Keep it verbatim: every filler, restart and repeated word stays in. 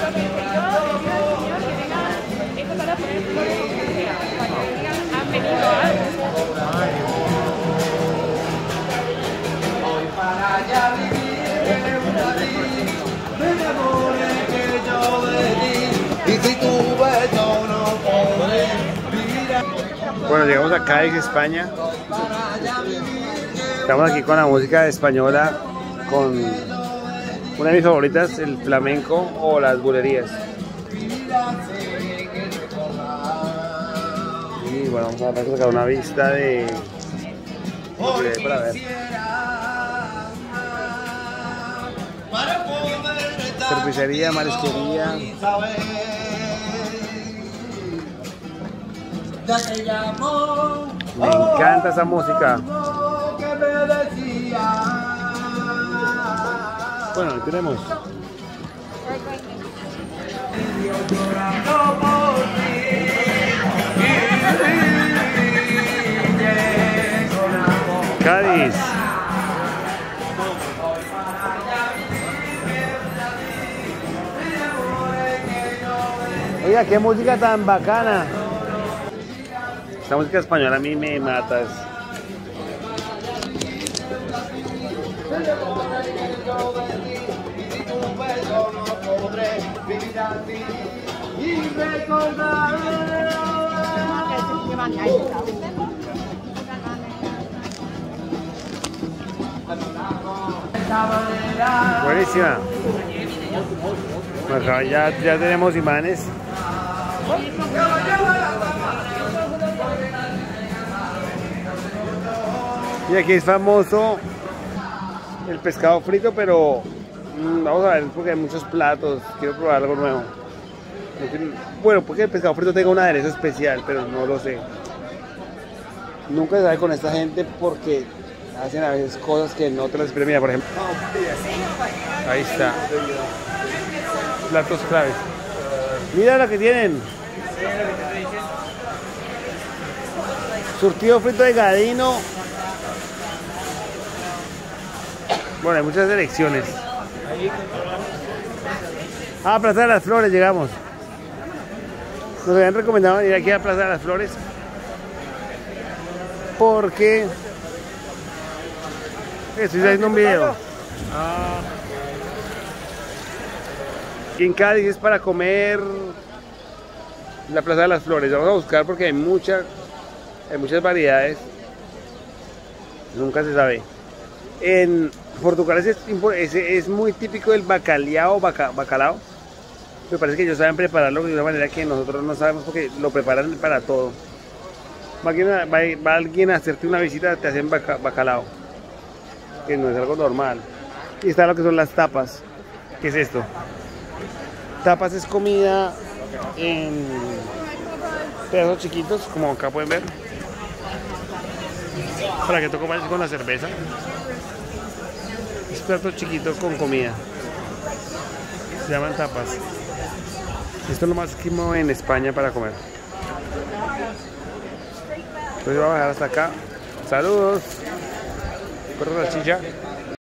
Bueno, llegamos a Cádiz, España. Estamos aquí con la música española, con una de mis favoritas, el flamenco o las bulerías. Y bueno, vamos a sacar una vista de lo que hay para ver. Cervecería, marisquería. Me encanta esa música. Bueno, ahí tenemos. Cádiz. Oiga, qué música tan bacana. Esta música española a mí me mata. Buenísima. Acá ya, ya tenemos imanes. Y aquí es famoso el pescado frito, pero mmm, vamos a ver porque hay muchos platos. Quiero probar algo nuevo. Bueno, porque el pescado frito tenga un aderezo especial, pero no lo sé. Nunca se sabe con esta gente porque hacen a veces cosas que no te las esperas. Mira, por ejemplo, ahí está. Platos claves. Mira lo que tienen. Surtido frito de gadino. Bueno, hay muchas elecciones. Ah, Plaza de las Flores llegamos. Nos habían recomendado venir aquí a Plaza de las Flores porque estoy haciendo un video. Ah. Y en Cádiz es para comer la Plaza de las Flores. Vamos a buscar porque hay mucha, hay muchas variedades. Nunca se sabe. En Portugal es, es, es muy típico el bacalhau, baca, bacalao. Me parece que ellos saben prepararlo de una manera que nosotros no sabemos porque lo preparan para todo. Va alguien a, va, va alguien a hacerte una visita, te hacen baca, bacalao, que no es algo normal. Y está lo que son las tapas. ¿Qué es esto? Tapas es comida en pedazos chiquitos, como acá pueden ver. Para que tú comas con la cerveza. Es plato chiquito con comida. Se llaman tapas. Esto es lo más que en España para comer. Entonces voy a bajar hasta acá. Saludos. Corre la chicha.